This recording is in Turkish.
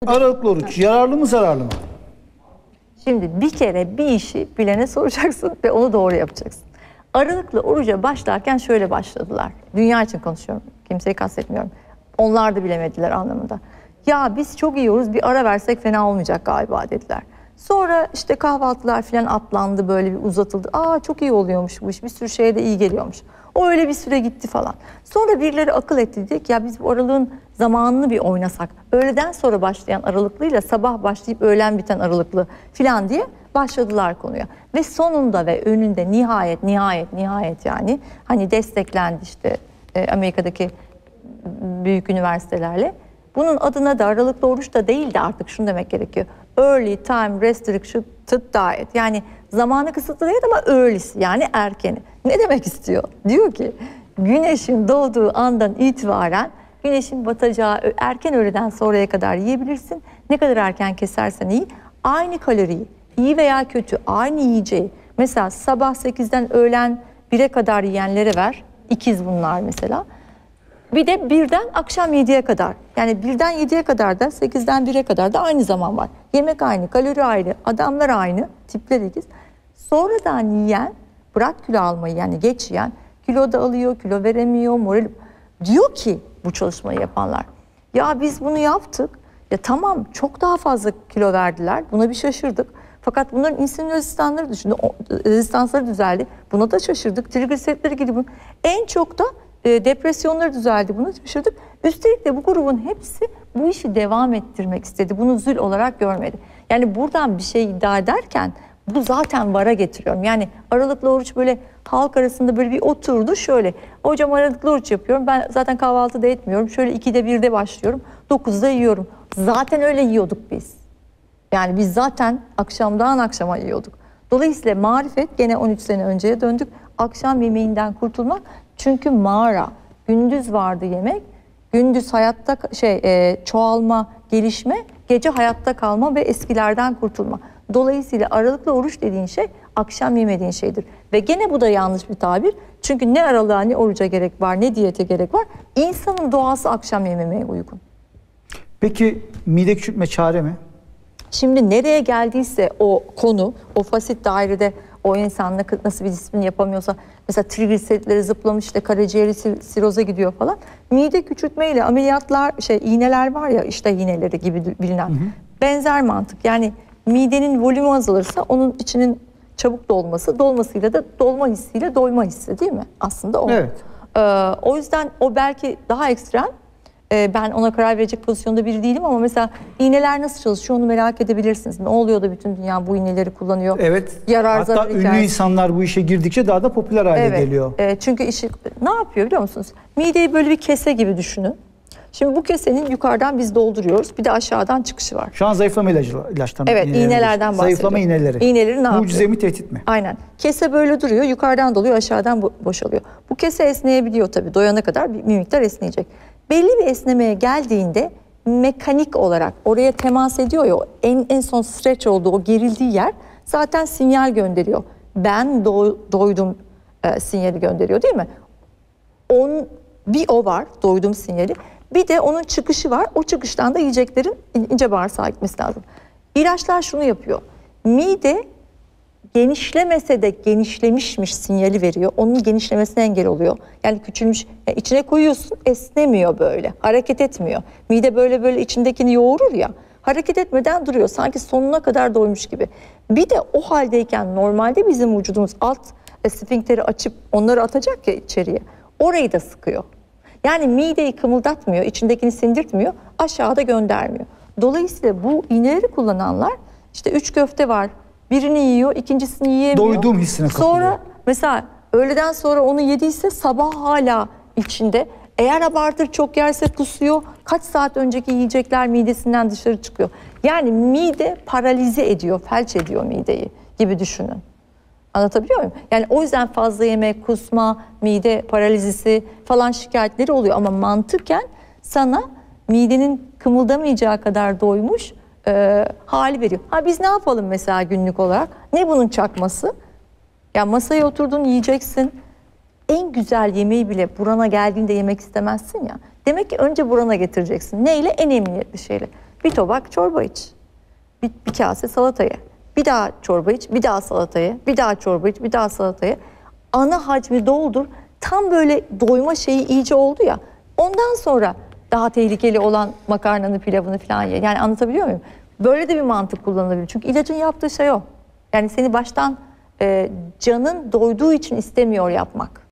Aralıklı oruç yararlı mı zararlı mı? Şimdi bir kere bir işi bilene soracaksın ve onu doğru yapacaksın. Aralıklı oruca başlarken şöyle başladılar. Dünya için konuşuyorum. Kimseyi kastetmiyorum. Onlar da bilemediler anlamında. Ya biz çok yiyoruz, bir ara versek fena olmayacak galiba dediler. Sonra işte kahvaltılar falan atlandı, böyle bir uzatıldı. Aa çok iyi oluyormuş bu iş, bir sürü şeye de iyi geliyormuş. O öyle bir süre gitti falan. Sonra birileri akıl etti, dedik ya biz bu aralığın zamanını bir oynasak. Öğleden sonra başlayan aralıklıyla sabah başlayıp öğlen biten aralıklı falan diye başladılar konuya. Ve sonunda ve önünde nihayet yani hani desteklendi işte Amerika'daki büyük üniversitelerle. Bunun adına da aralıklı oruç da değil de artık şunu demek gerekiyor. Early time restricted diet. Yani zamanı kısıtlı değil ama early'si yani erkeni. Ne demek istiyor? Diyor ki güneşin doğduğu andan itibaren güneşin batacağı erken öğleden sonraya kadar yiyebilirsin. Ne kadar erken kesersen iyi. Aynı kaloriyi, iyi veya kötü aynı yiyeceği. Mesela sabah 8'den öğlen 1'e kadar yiyenlere ver. İkiz bunlar mesela. Bir de 1'den akşam 7'ye kadar. Yani 1'den 7'ye kadar da 8'den 1'e kadar da aynı zaman var. Yemek aynı, kalori aynı, adamlar aynı, tipler ikiz. Sonradan yiyen, bırak kilo almayı yani geç yiyen, kilo da alıyor, kilo veremiyor, moral... Diyor ki bu çalışmayı yapanlar, ya biz bunu yaptık, ya tamam çok daha fazla kilo verdiler, buna bir şaşırdık. Fakat bunların insülin rezistansları düzeldi, buna da şaşırdık. Trigliseritleri gibi en çok da depresyonları düzeldi, buna şaşırdık. Üstelik de bu grubun hepsi bu işi devam ettirmek istedi. Bunu zül olarak görmedi. Yani buradan bir şey iddia ederken bu zaten vara getiriyorum. Yani aralıklı oruç böyle halk arasında böyle bir oturdu şöyle. Hocam aralıklı oruç yapıyorum. Ben zaten kahvaltıda etmiyorum. Şöyle 2'de 1'de başlıyorum. 9'da yiyorum. Zaten öyle yiyorduk biz. Yani biz zaten akşamdan akşama yiyorduk. Dolayısıyla marifet gene 13 sene önceye döndük. Akşam yemeğinden kurtulmak. Çünkü mağara, gündüz vardı yemek, gündüz hayatta çoğalma, gelişme, gece hayatta kalma ve eskilerden kurtulma. Dolayısıyla aralıklı oruç dediğin şey akşam yemediğin şeydir. Ve gene bu da yanlış bir tabir. Çünkü ne aralığa ne oruca gerek var, ne diyete gerek var. İnsanın doğası akşam yememeye uygun. Peki mide küçültme çare mi? Şimdi nereye geldiyse o konu, o fasit dairede o insan nasıl bir disiplin yapamıyorsa, mesela trigliseritleri zıplamış işte karaciğeri siroza gidiyor falan. Mide küçültmeyle ameliyatlar, iğneler var ya, işte iğneleri gibi bilinen. Benzer mantık. Yani midenin volümü azalırsa onun içinin çabuk dolmasıyla da dolma hissiyle doyma hissi değil mi? Aslında o. Evet. O yüzden o belki daha ekstrem. Ben ona karar verecek pozisyonda biri değilim ama mesela iğneler nasıl çalışıyor onu merak edebilirsiniz. Ne oluyor da bütün dünya bu iğneleri kullanıyor? Evet. Yarar, hatta ünlü insanlar bu işe girdikçe daha da popüler hale geliyor. Çünkü işi ne yapıyor biliyor musunuz? Mideyi böyle bir kese gibi düşünün. Şimdi bu kesenin yukarıdan biz dolduruyoruz. Bir de aşağıdan çıkışı var. Şu an zayıflama ilaçtan. Evet, iğnelerden bahsediyorum. Zayıflama iğneleri. İğneleri ne yapıyor? Mucize mi tehdit mi? Aynen. Kese böyle duruyor. Yukarıdan doluyor, aşağıdan boşalıyor. Bu kese esneyebiliyor tabii. Doyana kadar bir miktar esneyecek. Belli bir esnemeye geldiğinde mekanik olarak oraya temas ediyor ya, en son stretch olduğu o gerildiği yer zaten sinyal gönderiyor. Ben doydum sinyali gönderiyor değil mi? Bir o var, doydum sinyali. Bir de onun çıkışı var. O çıkıştan da yiyeceklerin ince bağırsağa gitmesi lazım. İlaçlar şunu yapıyor. Mide genişlemese de genişlemişmiş sinyali veriyor. Onun genişlemesine engel oluyor. Yani küçülmüş, yani içine koyuyorsun, esnemiyor böyle. Hareket etmiyor. Mide böyle içindekini yoğurur ya. Hareket etmeden duruyor. Sanki sonuna kadar doymuş gibi. Bir de o haldeyken normalde bizim vücudumuz alt sfinkteri açıp onları atacak ya içeriye. Orayı da sıkıyor. Yani mideyi kımıldatmıyor, içindekini sindirtmiyor, aşağıda göndermiyor. Dolayısıyla bu iğneleri kullananlar işte 3 köfte var. Birini yiyor, ikincisini yiyemiyor. Doyduğum hissine kapılıyor. Sonra mesela öğleden sonra onu yediyse sabah hala içinde. Eğer abartır çok yerse kusuyor. Kaç saat önceki yiyecekler midesinden dışarı çıkıyor. Yani mide paralize ediyor, felç ediyor mideyi gibi düşünün. Anlatabiliyor muyum? Yani o yüzden fazla yemek, kusma, mide paralizisi falan şikayetleri oluyor. Ama mantıken sana midenin kımıldamayacağı kadar doymuş hali veriyor. Ha biz ne yapalım mesela günlük olarak? Ne bunun çakması? Ya masaya oturdun yiyeceksin. En güzel yemeği bile burana geldiğinde yemek istemezsin ya. Demek ki önce burana getireceksin. Neyle? En emniyetli şeyle. Bir tabak çorba iç. Bir kase salatayı. Bir daha çorba iç, bir daha salatayı, bir daha çorba iç, bir daha salatayı. Ana hacmi doldur. Tam böyle doyma şeyi iyice oldu ya. Ondan sonra daha tehlikeli olan makarnanı, pilavını falan ye. Yani anlatabiliyor muyum? Böyle de bir mantık kullanılabilir. Çünkü ilacın yaptığı şey o. Yani seni baştan canın doyduğu için istemiyor yapmak.